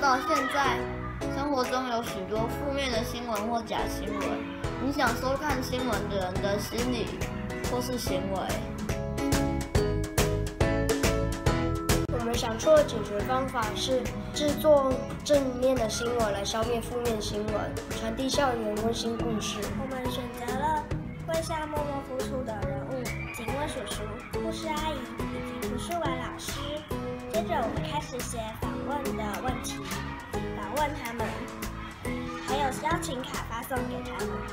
到现在生活中有许多负面的新闻或假新闻，影响收看新闻的人的心理或是行为。 我们想出的解决方法是制作正面的新闻来消灭负面新闻，传递校园温馨故事。 我们选择了为校默默付出的人物警卫叔叔、护士阿姨以及图书馆老师。接着我们开始写访问的问题，访问他们，还有邀请卡发送给他们。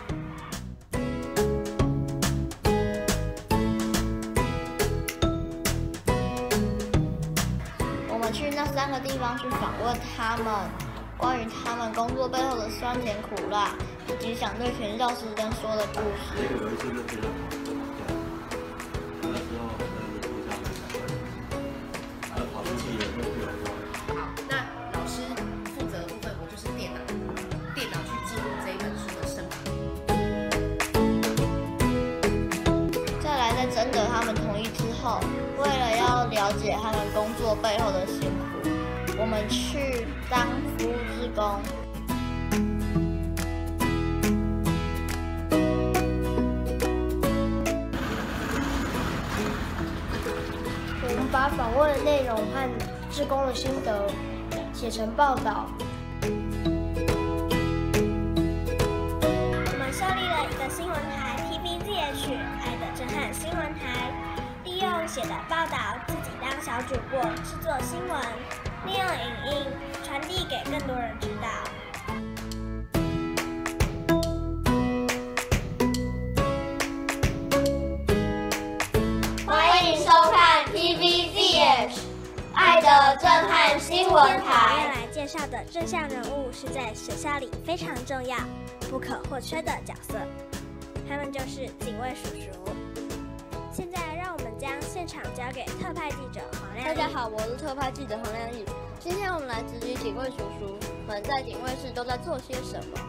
我们去那3个地方去访问他们，关于他们工作背后的酸甜苦辣，以及想对全校师生说的故事。 有一次就觉得那时候那个学校还跑出去了， 好，那老师负责的部分，我就是电脑去记录这一本书的生平。 再来，在征得他们同意之后，为了要了解他们工作背后的辛苦，我们去当服务志工。 我们把访问的内容和志工的心得写成报道。 我们设立了一个新闻台 TVZH 爱的震撼新闻台，利用写的报道自己当小主播制作新闻，利用影音传递给更多人知道。 欢迎收看 TVZH 爱的震撼新闻今天我要台。 来介绍的正向人物是在学校里非常重要、不可或缺的角色，他们就是警卫叔叔。现在让我们将现场交给特派记者黄亮。 大家好，我是特派记者黄亮义。今天我们来直击警卫叔叔们在警卫室都在做些什么。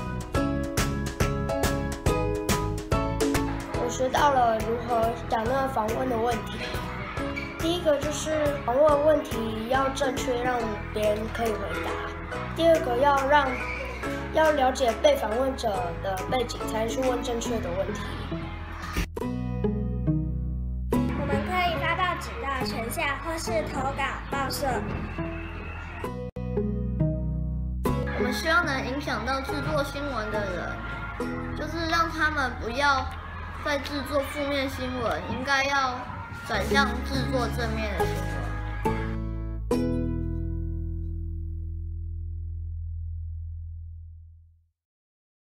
我学到了如何讲那个访问的问题。第一个就是访问问题要正确，让别人可以回答。第二个要了解被访问者的背景，才能去问正确的问题。 我们可以发报纸到全校，或是投稿报社。 我们希望能影响到制作新闻的人，就是让他们不要再制作负面新闻，应该要转向制作正面的新闻。